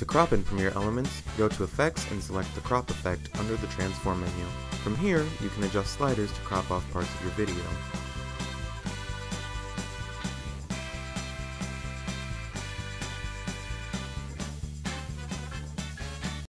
To crop in Premiere Elements, go to Effects and select the crop effect under the Transform menu. From here, you can adjust sliders to crop off parts of your video.